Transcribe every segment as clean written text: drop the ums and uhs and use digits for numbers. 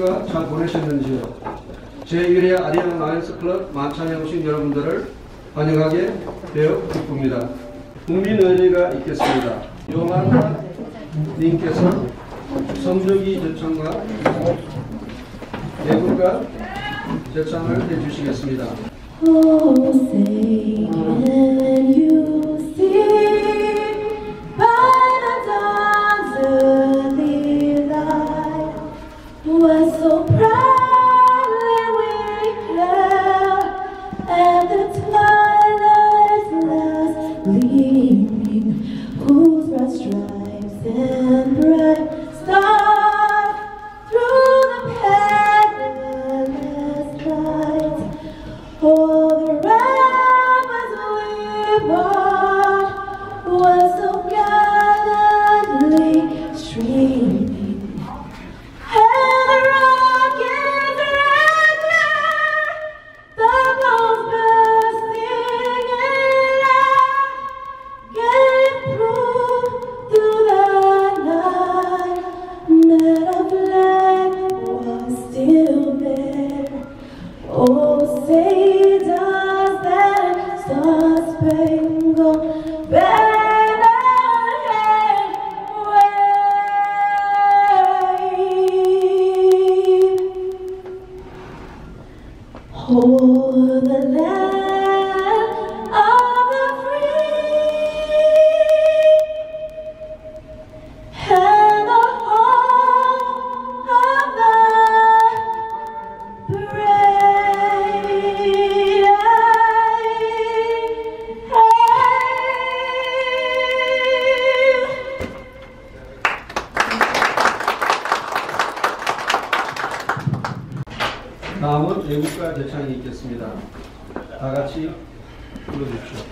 주가 잘 보내셨는지요? 제1회 아리아나 라이언스 클럽 만찬에 오신 여러분들을 환영하게 되어 기쁩니다. 국민의례가 있겠습니다. 요만하 님께서 성조기 제창과 예물과 제창을 해주시겠습니다. Oh, say can you see by the dawn's early light what so proudly we hailed at the twilight's last gleaming, whose broad stripes and bright stars through the perilous night. For the ramparts we watched was so gallantly streaming, and the rocket's red glare, the bombs bursting in air, gave proof through the night that our flag was still there. Oh, say does that star-spangled banner wave o'er the land of the free and the home of the brave. 다음은 예물과 제창이 있겠습니다. 다 같이 불러주십시오.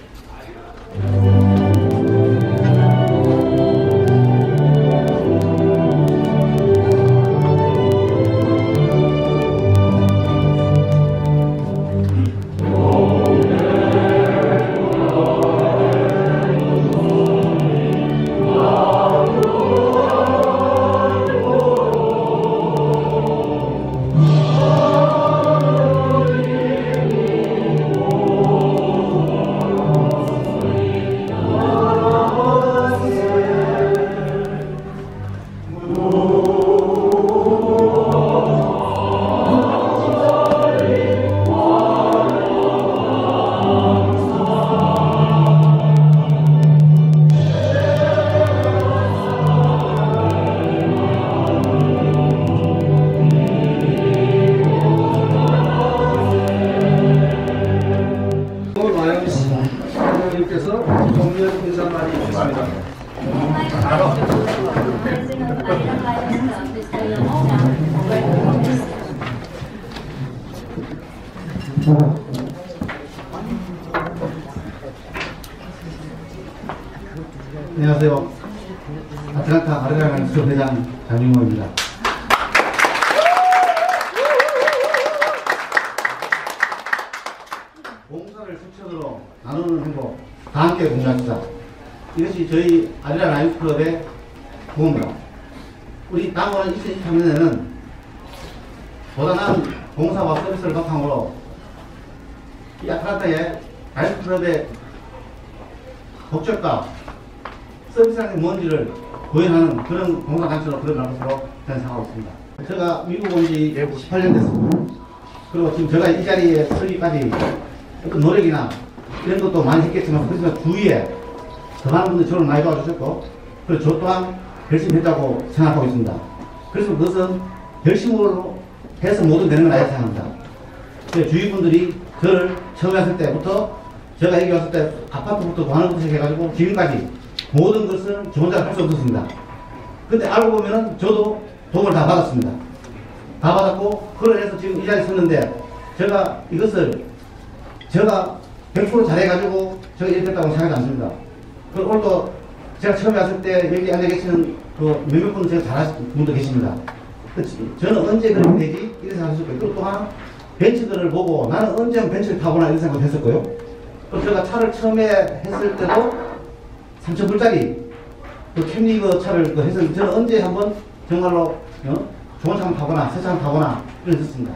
님께서 정면 인사말이 있겠습니다. 안녕하세요. 아틀란타 아리아나 라이언스 회장 장윤호입니다. 봉사를 실천으로 나누는 행복, 다 함께 공유합시다. 이것이 저희 아리아나 라이언스 클럽의 구호입니다. 우리 당원은 2023년에는 보다 나은 봉사와 서비스를 바탕으로 이 아틀란타의 라이언스 클럽의 목적과 서비스라는 뭔지를 구현하는 그런 봉사단체로 들어가는 것으로 저는 생각하고 있습니다. 제가 미국 온 지 18년 됐습니다. 그리고 지금 제가 이 자리에 서기까지 어떤 노력이나 이런 것도 많이 했겠지만, 그렇지만 주위에 더 많은 분들이 저를 많이 도와주셨고, 그리고 저 또한 열심히 했다고 생각하고 있습니다. 그래서 그것은 열심으로 해서 모두 되는 건 아니라고 생각합니다. 주위 분들이 저를 처음 왔을 때부터, 제가 여기 왔을 때 아파트부터 관할부터 시작해가지고 지금까지 모든 것을 저 혼자 할 수 없었습니다. 근데 알고 보면은 저도 도움을 다 받았습니다. 다 받았고, 그래서 지금 이 자리에 섰는데, 제가 이것을 제가 100% 잘해가지고 제가 이렇게 했다고 생각하지 않습니다. 그리고 오늘도 제가 처음에 왔을 때 여기 앉아 계시는 그 몇몇 분은 제가 잘하시는 분도 계십니다. 저는 언제 그렇게 되지? 이런 생각을 했을 거예요. 그리고 또한 벤츠들을 보고 나는 언제 벤츠를 타보나 이런 생각을 했었고요. 그리고 제가 차를 처음에 했을 때도 3,000불짜리 그 캠리그 차를 했었는데, 저는 언제 한번 정말로 좋은 차만 타거나 새 차만 타거나 이런 있었습니다.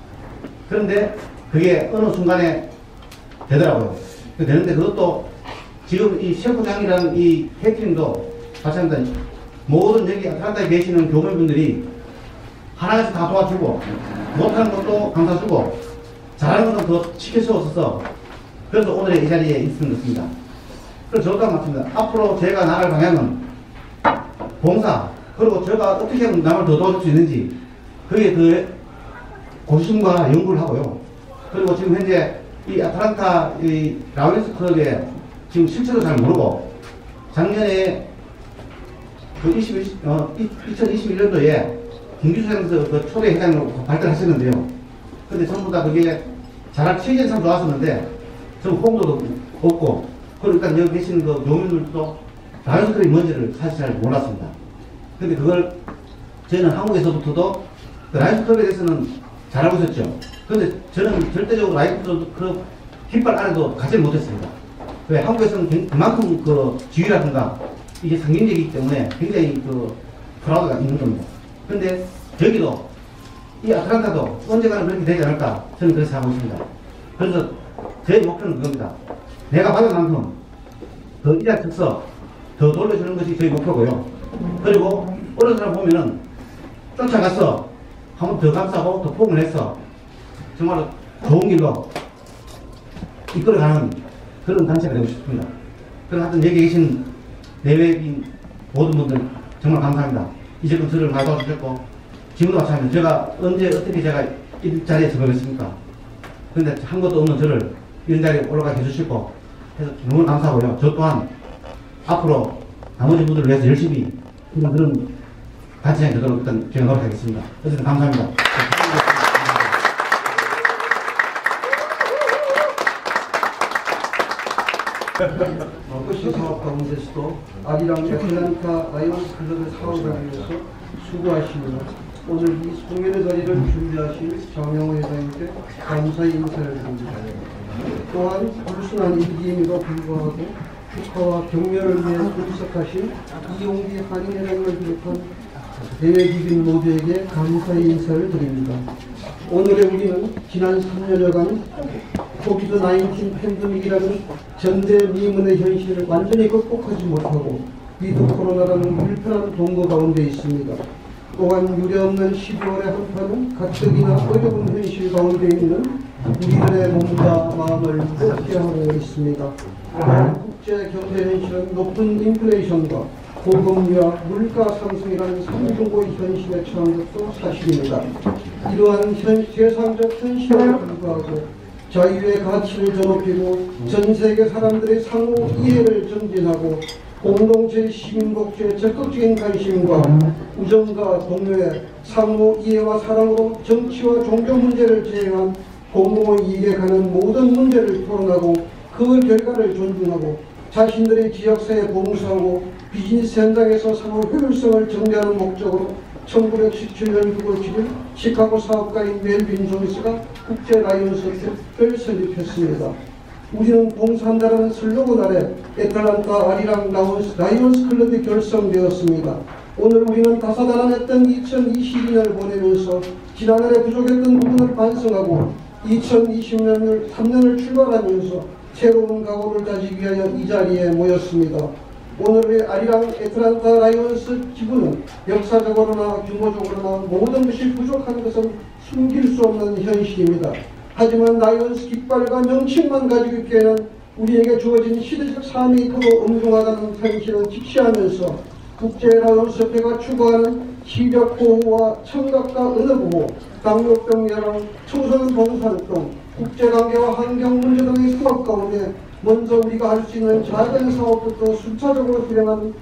그런데 그게 어느 순간에 되더라고요. 되는데 그것도 지금 이 셰프장이라는 이 캐터링도 마찬가지입니다. 모든 여기 아틀란타에 계시는 교민분들이 하나에서 다 도와주고 못하는 것도 감사주고 잘하는 것도 더 시켜주었어서 그래서 오늘의 이 자리에 있는 것입니다. 그래서 저도 마찬가지입니다. 앞으로 제가 나갈 방향은 봉사 그리고 제가 어떻게 하면 남을 더 도와줄 수 있는지 그게 더 고심과 연구를 하고요. 그리고 지금 현재 이 아틀란타 이 라이온스 클럽에 지금 실체도 잘 모르고 작년에 그 2021년도에 김규수장에서 그 초대 회장으로 발달하셨는데요. 근데 전부 다 그게 잘할 취지는 참 좋았었는데 좀 홍도도 없고 그리고 일단 여기 계시는 그 교민들도 라이온스 클럽이 뭔지를 사실 잘 몰랐습니다. 근데 그걸 저희는 한국에서부터도 그 라이온스 클럽에 대해서는 잘 알고 있었죠. 근데 저는 절대적으로 라이온스 클럽 깃발 안에도 가지 못했습니다. 왜 한국에서는 그만큼 그 지위라든가 이게 상징적이기 때문에 굉장히 그 프라우드가 있는 겁니다. 근데 여기도 이 아틀란타도 언젠가는 그렇게 되지 않을까 저는 그렇게 생각하고 있습니다. 그래서 제 목표는 그겁니다. 내가 받은 만큼 더 일할 특서 더 돌려주는 것이 저희 목표고요. 그리고 어느 사람 보면은 쫓아가서 한 번 더 감싸고 더 포옹을 해서 정말 좋은 길로 이끌어가는 그런 단체가 되고 싶습니다. 그래서 하여튼 여기 계신 내외인 모든 분들 정말 감사합니다. 이제껏 저를 많이 도와주셨고 지금도 마찬가지입니다. 제가 언제 어떻게 제가 이 자리에 서겠습니까? 그런데 한 것도 없는 저를 이런 자리에 올라가게 해주시고 해서 너무 감사하고요. 저 또한 앞으로 나머지 분들을 위해서 열심히 그런 단체장이 되도록 일단 제가 노력하겠습니다. 어쨌든 감사합니다. 끝이 사업 가운데서도 아리랑 애틀란타 라이온스 클럽의 사업을 위해서 수고하시며 오늘 이 송년회 자리를 준비하신 장영호 회장님께 감사의 인사를 드립니다. 또한 불순한 일기임에도 불구하고 축하와 격려를 위해 출석하신 이용기 한인회장을 비롯한 대외기빈 모두에게 감사의 인사를 드립니다. 오늘의 우리는 지난 3년여간 코비드-19 팬데믹이라는 전대미문의 현실을 완전히 극복하지 못하고 위드 코로나라는 불편한 동거 가운데 있습니다. 또한 유례없는 12월의 한파는 가뜩이나 어려운 현실 가운데 있는 우리들의 몸과 마음을 무겁게 하고 있습니다. 국제 경제 현실은 높은 인플레이션과 고금리와 물가 상승이라는 삼중고의 현실에 처한 것도 사실입니다. 이러한 세상적 현실에 불구하고 자유의 가치를 전높이고 전 세계 사람들의 상호 이해를 증진하고 공동체 시민복지에 적극적인 관심과 우정과 동료의 상호 이해와 사랑으로 정치와 종교 문제를 제외한 공공의 이익에 관한 모든 문제를 토론하고 그 결과를 존중하고 자신들의 지역사회에 봉사하고 비즈니스 현장에서 상호 효율성을 증대하는 목적으로 1917년 9월 7일 시카고 사업가인 멜빈 존스가 국제 라이온스를 설립했습니다. 우리는 봉사한다라는 슬로건 아래 애틀란타 아리랑 라이온스 클럽이 결성되었습니다. 오늘 우리는 다사다난했던 2022년을 보내면서 지난해에 부족했던 부분을 반성하고 2020년 3년을 출발하면서 새로운 각오를 다지기 위하여 이 자리에 모였습니다. 오늘의 아리랑 애틀란타 라이온스 지부는 역사적으로나 규모적으로나 모든 것이 부족한 것은 숨길 수 없는 현실입니다. 하지만 라이온스 깃발과 명칭만 가지고 있기에는 우리에게 주어진 시대적 사명이 크고 엄중하다는 현실을 직시하면서 국제 라이온스 협회가 추구하는 시력 보호와 청각과 언어 보호, 당뇨병 예방, 청소년 봉사활동, 국제관계와 환경 문제 등의 사업 가운데 먼저 우리가 할 수 있는 작은 사업부터 순차적으로 실행하는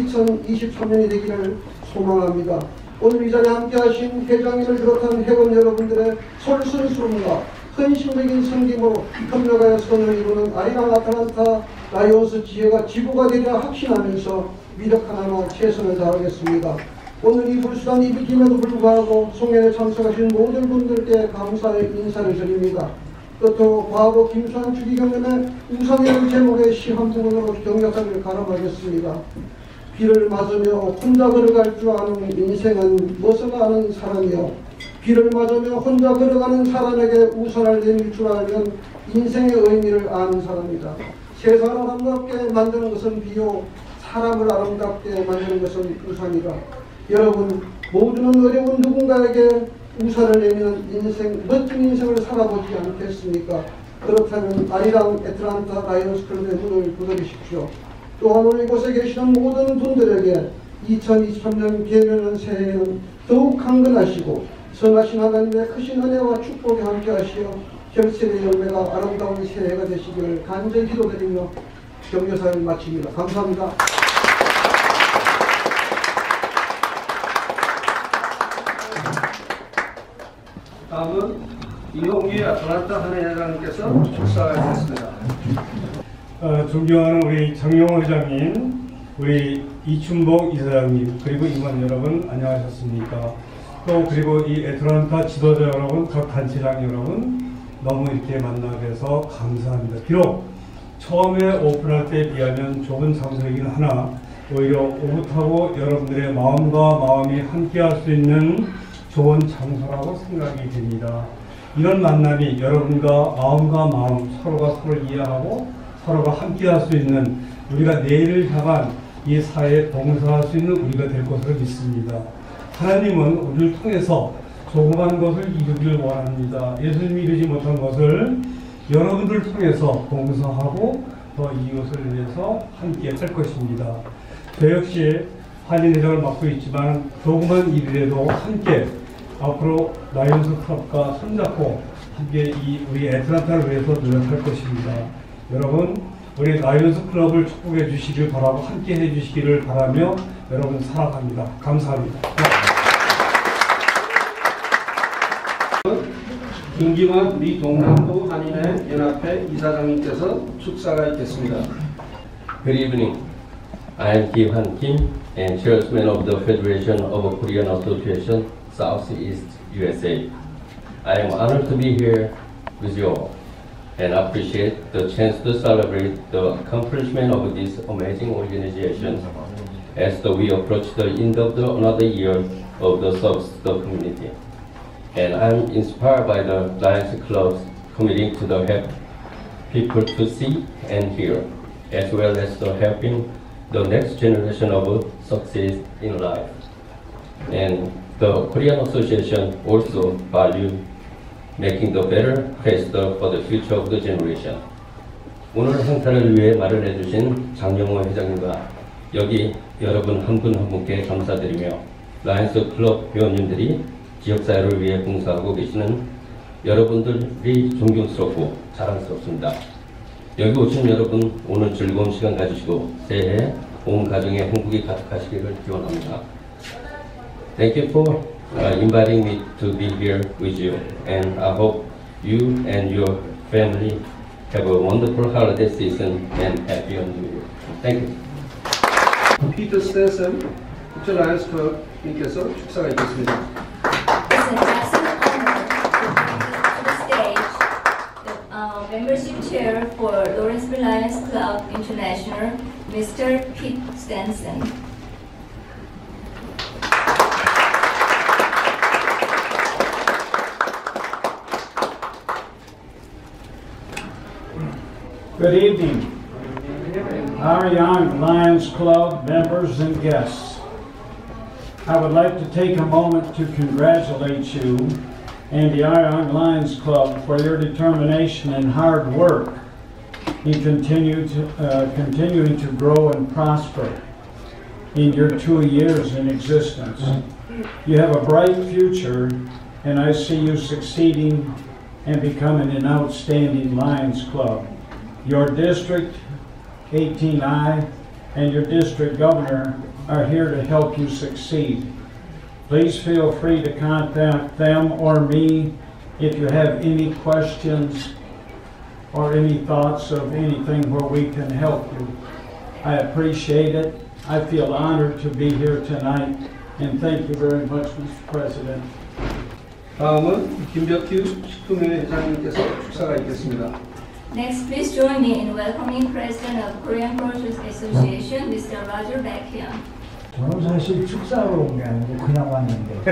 2023년이 되기를 소망합니다. 오늘 이 자리에 함께하신 회장님을 비롯한 회원 여러분들의 솔선수범과 헌신적인 섬김으로 협력하여 선을 이루는 아리랑 아틀란타 라이온스 지부가 되리라 확신하면서 위력 하나로 최선을 다하겠습니다. 오늘 이 불순한 일기임에도 불구하고 송년회에 참석하신 모든 분들께 감사의 인사를 드립니다. 끝으로 과거 김수환 주기경님의 우상이라는 제목의 시 한 부분으로 경력하기를 가름하겠습니다. 비를 맞으며 혼자 걸어갈 줄 아는 인생은 무엇을 아는 사람이요. 비를 맞으며 혼자 걸어가는 사람에게 우산을 내밀 줄 알면 인생의 의미를 아는 사람이다. 세상을 아름답게 만드는 것은 비요, 사람을 아름답게 만드는 것은 우산이다. 여러분 모두는 어려운 누군가에게 우산을 내미는 인생, 멋진 인생을 살아보지 않겠습니까? 그렇다면 아리랑 애틀란타 라이온스 클럽의 문을 두드리십시오. 또한 오늘 이곳에 계시는 모든 분들에게 2023년 개면한 새해에는 더욱 강건하시고 선하신 하나님의 크신 은혜와 축복이 함께하시어 결실의 열매가 아름다운 새해가 되시기를 간절히 기도드리며 경례사를 마칩니다. 감사합니다. 다음은 이홍기 아틀란타 한인회장님께서 축사하겠습니다. 존경하는 우리 장용호 회장님, 우리 이춘복 이사장님, 그리고 임원 여러분 안녕하셨습니까? 또 그리고 이 애틀란타 지도자 여러분, 각 단체장 여러분 너무 이렇게 만나게 돼서 감사합니다. 비록 처음에 오픈할 때에 비하면 좁은 장소이긴 하나 오히려 오붓하고 여러분들의 마음과 마음이 함께할 수 있는 좋은 장소라고 생각이 됩니다. 이런 만남이 여러분과 마음과 마음 서로가 서로를 이해하고 서로가 함께할 수 있는 우리가 내일을 향한 이 사회에 봉사할 수 있는 우리가 될 것으로 믿습니다. 하나님은 우리를 통해서 조그만 것을 이루기를 원합니다. 예수님이 이루지 못한 것을 여러분들을 통해서 봉사하고 더 이웃을 위해서 함께 할 것입니다. 저 역시 한인회장을 맡고 있지만 조그만 일이라도 함께 앞으로 라이온스 클럽과 손잡고 함께 우리 애틀란타를 위해서 노력할 것입니다. 여러분 우리 라이온스 클럽을 축복해 주시길 바라고 함께 해 주시기를 바라며 여러분 사랑합니다. 감사합니다. 김기환 미동남부 한인회 연합회 이사장님께서 축사가 있겠습니다. Good evening. I am Ki-hwan Kim and chairman of the Federation of Korean Association, Southeast USA. I am honored to be here with you all and appreciate the chance to celebrate the accomplishment of this amazing organization as we approach the end of another year of the service to the community. And I'm inspired by the Lions Club's committing to the help people to see and hear, as well as the helping the next generation of success in life. And the Korean Association also value making the better place for the future of the generation. 오늘 행사를 위해 마련해 주신 장영호 회장님과 여기 여러분 한 분 한 분께 감사드리며 라이언스 클럽 회원님들이 지역사회를 위해 봉사하고 계시는 여러분들이 존경스럽고 자랑스럽습니다. 여기 오신 여러분 오늘 즐거운 시간 가지시고 새해 온 가정에 행복이 가득하시기를 기원합니다. Thank you for inviting me to be here with you, and I hope you and your family have a wonderful holiday season and happy New Year. Thank you. 피터 스탠슨 국제 라이언스 클럽님께서 축사가 있겠습니다. It's an excellent honor to the stage the membership chair for Lawrenceville Lions Club International, Mr. Pete Stenson. Good evening, our young Lions Club members and guests. I would like to take a moment to congratulate you and the Young Lions Club for your determination and hard work in continuing to grow and prosper in your 2 years in existence. You have a bright future, and I see you succeeding and becoming an outstanding Lions Club. Your district, 18I, and your district governor are here to help you succeed. Please feel free to contact them or me if you have any questions or any thoughts of anything where we can help you. I appreciate it. I feel honored to be here tonight, and thank you very much, Mr. President. 다음은 김벽규 식품회 회장님께서 축사가 있겠습니다. Next, please join me in welcoming President of Korean Groceries Association, Mr. Roger Baekhyun. 저는 사실 축사로 온 게 아니고 그냥 왔는데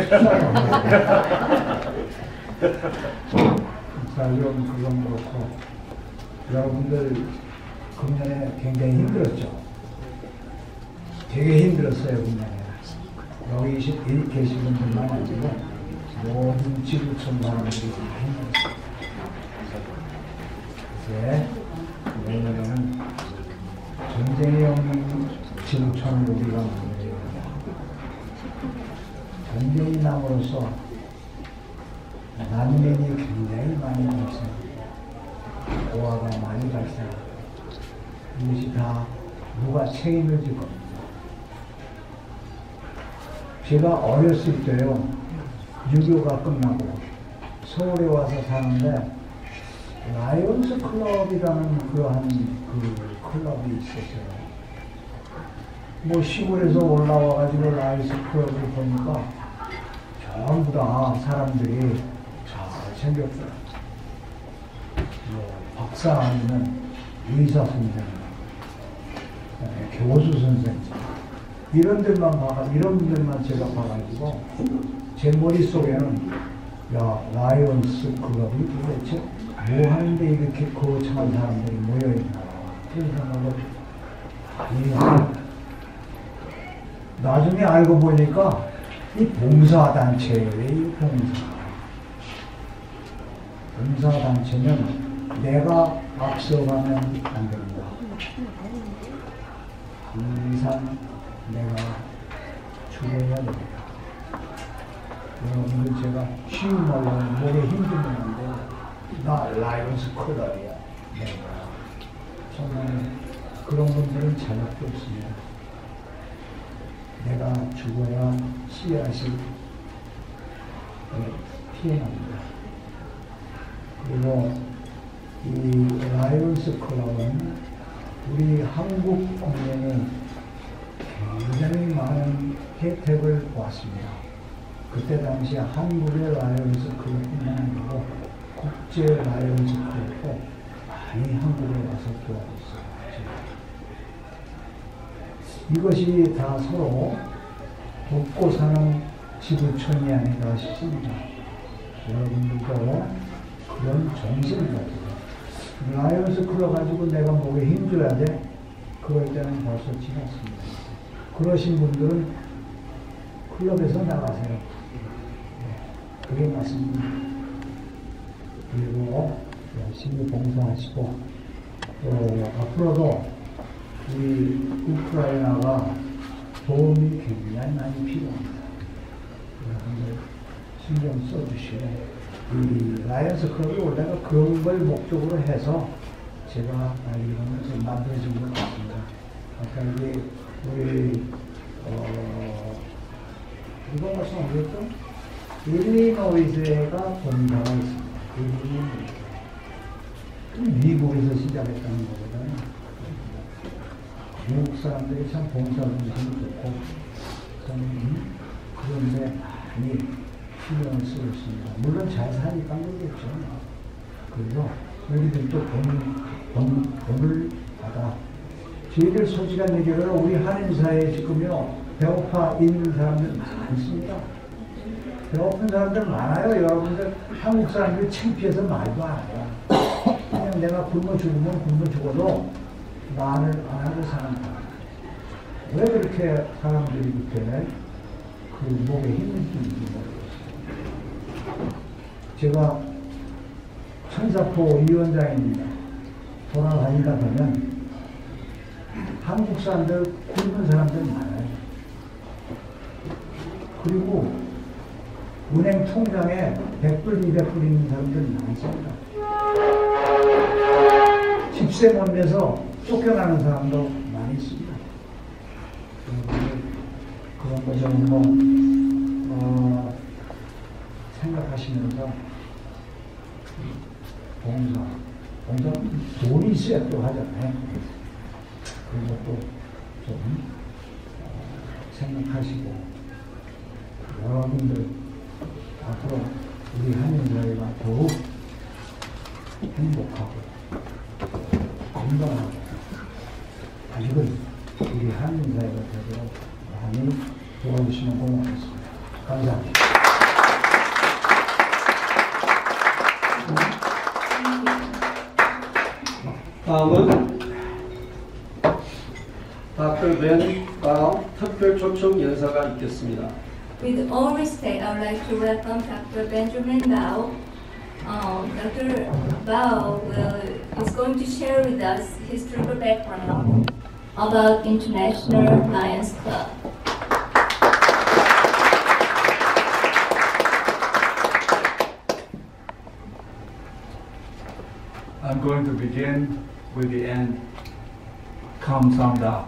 축사로 그건 그렇고 여러분들 금년에 굉장히 힘들었죠. 되게 힘들었어요. 금년에 여기 계신 분들만 아니고 모든 지구촌 사람들이 다 힘들었어요. 이제 내년에는 전쟁이 없는 지구촌을 우리가 만들어야 합니다. 전쟁이 남으로써 난민이 굉장히 많이 발생합니다. 고아가 많이 발생합니다. 이것이 다 누가 책임을 질 겁니다. 제가 어렸을 때요, 유교가 끝나고 서울에 와서 사는데 라이온스 클럽이라는 그러한 그 클럽이 있었어요. 뭐 시골에서 올라와가지고 라이온스 클럽을 보니까 전부 다 사람들이 잘 생겼어요. 뭐 박사 아니면 의사 선생님, 교수 선생님, 이런 분들만 제가 봐가지고 제 머릿속에는 야, 라이온스 클럽이 도대체 뭐 하는데 이렇게 거창한 사람들이 모여있나 그런 생각을 많이 합니다. 나중에 알고 보니까 이 봉사단체예요. 이 봉사단체는 내가 앞서가면 안 됩니다. 항상 내가 죽어야 됩니다. 여러분들 제가 쉬운 말로 목에 힘들었는데 나 라이온스 클럽이야. 정말 그런 분들은 자격도 없습니다. 내가 죽어야 씨앗이 피어납니다. 그리고 이 라이온스 클럽은 우리 한국 국민이 굉장히 많은 혜택을 보았습니다. 그때 당시 한국의 라이온스 클럽뿐만 아니고 국제 라이온스 클럽도 많이 한국에 와서 도와줬어요. 이것이 다 서로 돕고 사는 지구촌이 아닌가 싶습니다. 여러분들도 그런 정신을 가지고 라이온스 클럽 가지고 내가 목에 힘줘야 돼? 그럴 때는 벌써 지났습니다. 그러신 분들은 클럽에서 나가세요. 그게 맞습니다. 그리고 열심히 봉사하시고 또 앞으로도 우리 우크라이나가 도움이 굉장히 많이 필요합니다. 여러분들 신경 써주시고 이 라이온스 클럽이 원래가 그런 걸 목적으로 해서 제가 알기로는 만들어진 것 같습니다. 아까 이게 우리 이거 말씀 어디였죠? 일리노이즈가 본사가 있습니다. 미국에서 시작했다는 거거든요. 미국 사람들이 참 봉사정신이 좋고 그런데 많이 신경을 쓰고 있습니다. 물론 잘 사니까 그러겠죠. 그리고 우리들도 돈을 받아. 저희들 솔직한 얘기로 우리 한인사회에 지금요 배고파 있는 사람들 많습니다. 배고픈 사람들 많아요. 여러분들 한국 사람들이 창피해서 말도 안 해요. 그냥 내가 굶어 죽으면 굶어 죽어도 말을 안 하고 사는 거예요. 왜 그렇게 사람들이 그렇게 그 목에 힘을 주는지 모르겠어요. 제가 천사포 위원장입니다. 돌아다니다 보면 한국 사람들 굶은 사람들 많아요. 그리고 은행 통장에 100불, 200불 있는 사람들 많습니다. 집세 못 내서 쫓겨나는 사람도 많이 있습니다. 그런 거 좀 생각하시면서 봉사 돈이 있어야 또 하잖아요. 그런 것도 좀 생각하시고 여러분들 앞으로 우리 한인사회가 더욱 행복하고 건강하고 아직은 우리 한인사회가 되도록 많이 도와주시면 고맙겠습니다. 감사합니다. 다음은 Dr. Ben Bao 특별 초청 연사가 있겠습니다. With all respect, I would like to welcome Dr. Benjamin Bao. Dr. Bao is going to share with us historical background about International Lions Club. I'm going to begin with the end. Kam Samda.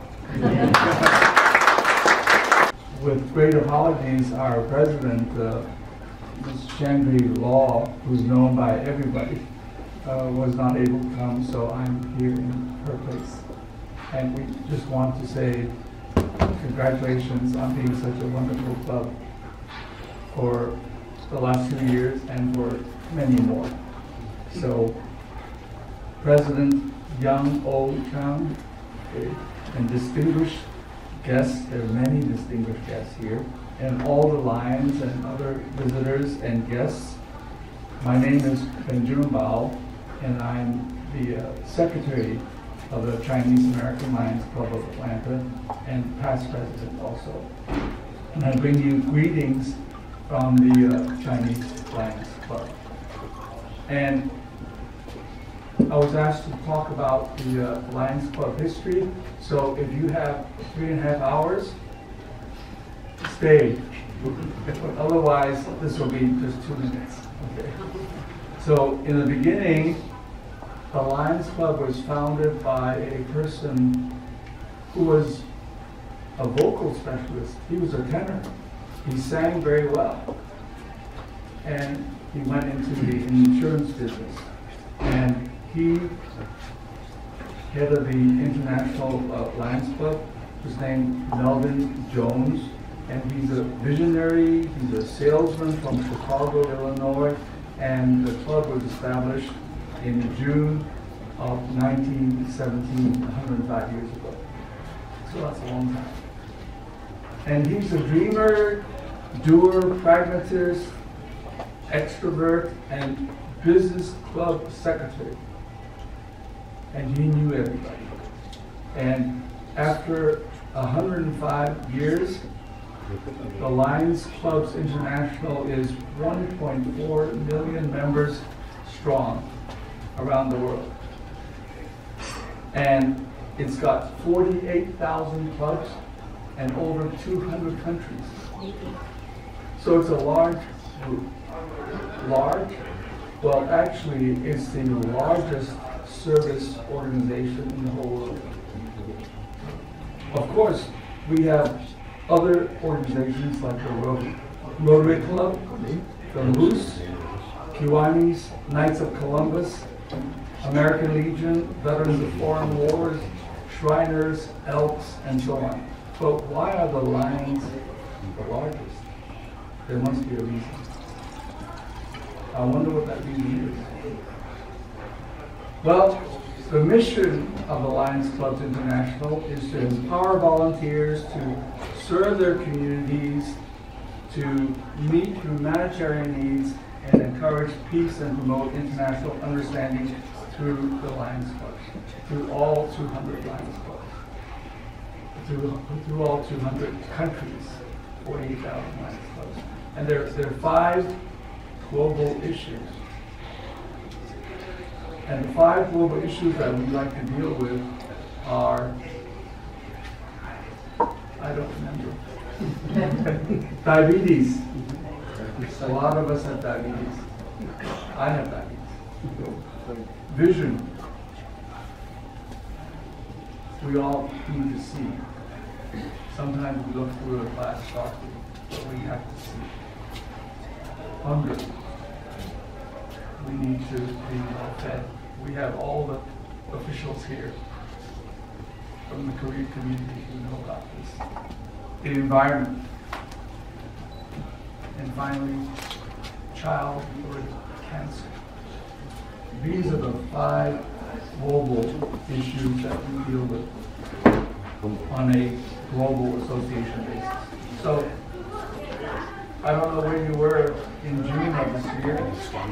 With great apologies, our president, Ms. Chandri Law, who's known by everybody, was not able to come, so I'm here in her place. And we just want to say congratulations on being such a wonderful club for the last 2 years and for many more. So, President Young O Chang, and distinguished guests, there are many distinguished guests here, and all the Lions and other visitors and guests. My name is Benjamin Bao, and I'm the Secretary of the Chinese American Lions Club of Atlanta, and past president also. And I bring you greetings from the Chinese Lions Club. And I was asked to talk about the Lions Club history, so if you have 3.5 hours, stay. Otherwise, this will be just 2 minutes. Okay. So, in the beginning, the Lions Club was founded by a person who was a vocal specialist. He was a tenor. He sang very well. And he went into the insurance business. And he head of the International Lions Club was named Melvin Jones, and he's a visionary, he's a salesman from Chicago, Illinois, and the club was established in June of 1917, 105 years ago. So that's a long time. And he's a dreamer, doer, pragmatist, extrovert, and business club secretary. And he knew everybody. And after 105 years, the Lions Clubs International is 1.4 million members strong around the world. And it's got 48,000 clubs and over 200 countries. So it's a large group. Large? Well, actually, it's the largest service organization in the whole world. Of course, we have other organizations like the Rotary Club, the Moose, Kiwanis, Knights of Columbus, American Legion, Veterans of Foreign Wars, Shriners, Elks, and so on. But why are the Lions the largest? There must be a reason. I wonder what that reason is. Well, the mission of the Lions Clubs International is to empower volunteers to serve their communities, to meet humanitarian needs, and encourage peace and promote international understanding through the Lions Clubs, through all 200 Lions Clubs, through all 200 countries, 48,000 Lions Clubs. And there are 5 global issues. And the 5 global issues that we'd like to deal with are, I don't remember. Diabetes. A lot of us have diabetes. I have diabetes. Vision. We all need to see. Sometimes we look through a glass darkly, but we have to see. Hunger. We need to be well fed. We have all the officials here from the Korean community who know about this. The environment. And finally, childhood cancer. these are the 5 global issues that we deal with on a global association basis. So, I don't know where you were in June of this year.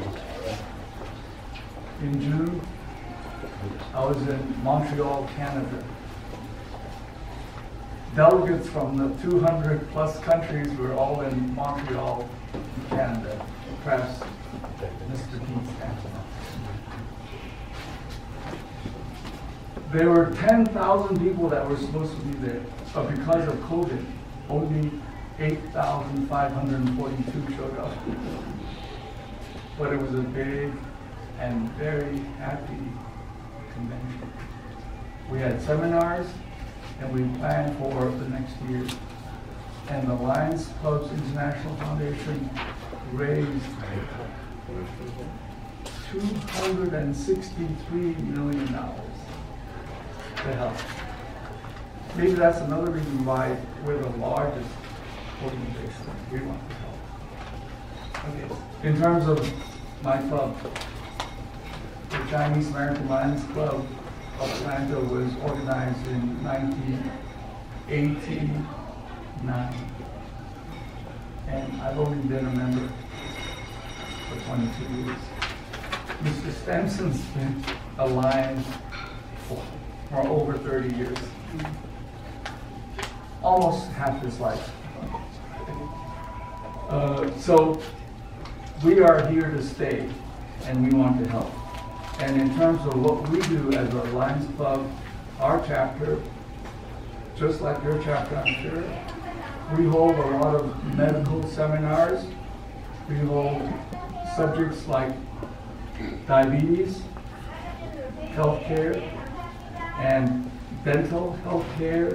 In June, I was in Montreal, Canada. Delegates from the 200 plus countries were all in Montreal, Canada, perhaps Mr. Pete Stanson. There were 10,000 people that were supposed to be there, but because of COVID, only 8,542 showed up. But it was a big and very happy convention. We had seminars, and we planned for the next year. And the Lions Clubs International Foundation raised $263 million to help. Maybe that's another reason why we're the largest organization. We want to help. Okay. In terms of my club, the Chinese American Lions Club of Atlanta was organized in 1989. And I've only been a member for 22 years. Mr. Stensen's been a Lion for over 30 years. Almost half his life. So we are here to stay, and we want to help. And in terms of what we do as a Lions Club, our chapter, just like your chapter, I'm sure, we hold a lot of medical seminars. We hold subjects like diabetes, healthcare, and dental healthcare,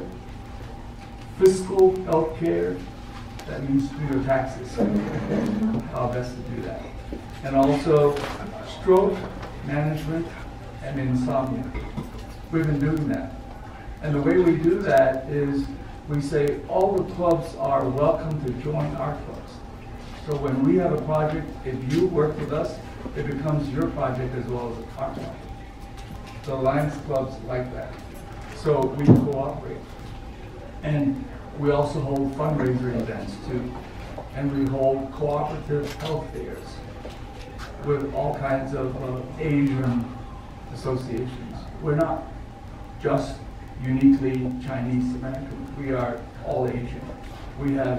fiscal healthcare, that means to do your taxes, how best to do that. And also stroke management and insomnia. We've been doing that. And the way we do that is we say all the clubs are welcome to join our clubs. So when we have a project, if you work with us, it becomes your project as well as our project. The Lions clubs like that. So we cooperate. And we also hold fundraiser events too. And we hold cooperative health fairs with all kinds of Asian associations. We're not just uniquely Chinese American. We are all Asian. We have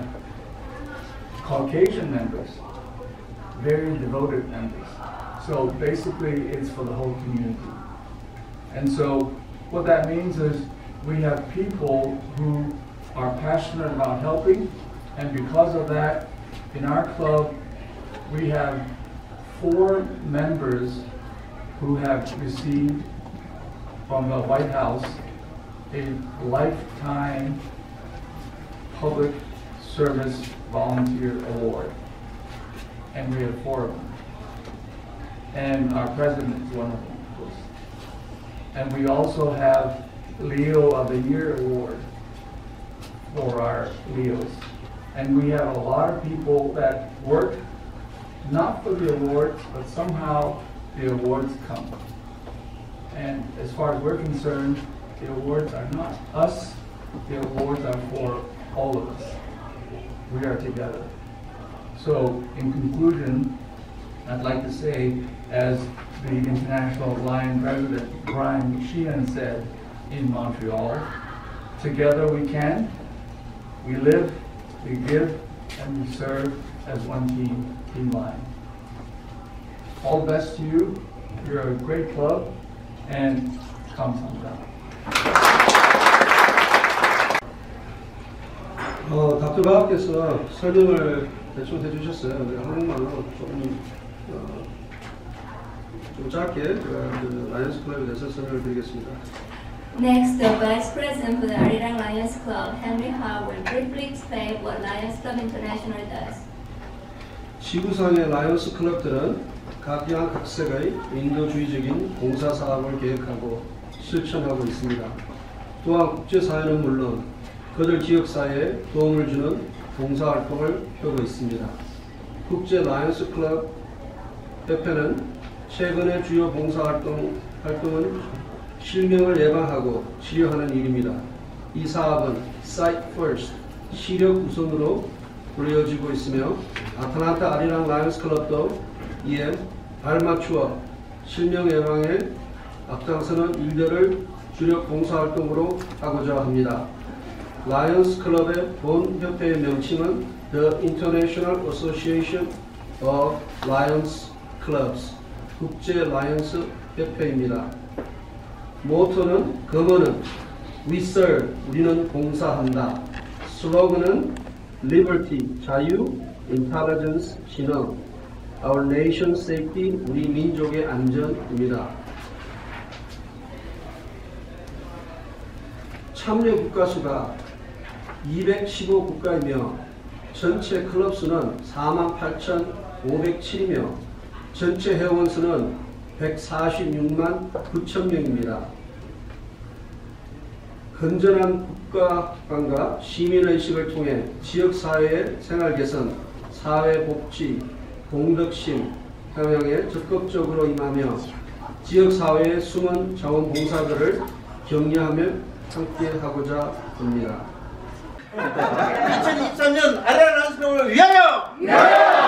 Caucasian members, very devoted members. So basically it's for the whole community. And so what that means is we have people who are passionate about helping, and because of that, in our club, we have 4 members who have received from the White House a lifetime public service volunteer award. And we have 4 of them. And our president is one of them, of course. And we also have Leo of the Year award for our Leos. And we have a lot of people that work not for the awards, but somehow the awards come. And as far as we're concerned, the awards are not us, the awards are for all of us. We are together. So in conclusion, I'd like to say, as the International Lion President Brian Sheehan said in Montreal, together we can, we live, we give, and we serve as one team, Team Lion. All the best to you. You're a great club, and 감사합니다. 답변가께서 설명을 대충 해주셨어요. 한국말로 좀 짧게 제가 그 라이언스 클럽에 대해서 설명을 드리겠습니다. Next, the Vice President for the Arirang Lions Club, Henry Ha, will briefly explain what Lions Club International does. 지구상의 라이언스 클럽들은 각양 각색의 인도주의적인 봉사사업을 계획하고 실천하고 있습니다. 또한 국제사회는 물론 그들 지역사회에 도움을 주는 봉사활동을 펴고 있습니다. 국제 라이언스 클럽 협회는 최근의 주요 봉사활동은 실명을 예방하고 치료하는 일입니다. 이 사업은 Sight First, 시력 우선으로 불려지고 있으며 아틀란타 아리랑 라이언스 클럽도 이에 발맞추어 실명 예방에 앞장서는 일들을 주력 봉사활동으로 하고자 합니다. 라이언스 클럽의 본 협회의 명칭은 The International Association of Lions Clubs, 국제 라이언스 협회입니다. 모토는 검어는 We serve, 우리는 봉사한다. 슬로건은 Liberty, 자유, Intelligence, 진흥, Our Nation's Safety, 우리 민족의 안전입니다. 참여 국가 수가 215국가이며 전체 클럽 수는 48,507이며 전체 회원 수는 146만 9천 명입니다. 건전한 국가관과 시민의식을 통해 지역사회의 생활 개선, 사회복지, 공덕심 향상에 적극적으로 임하며 지역사회의 숨은 자원봉사들을 격려하며 함께하고자 합니다. 2023년 아리랑 라이언스 클럽을 위하여!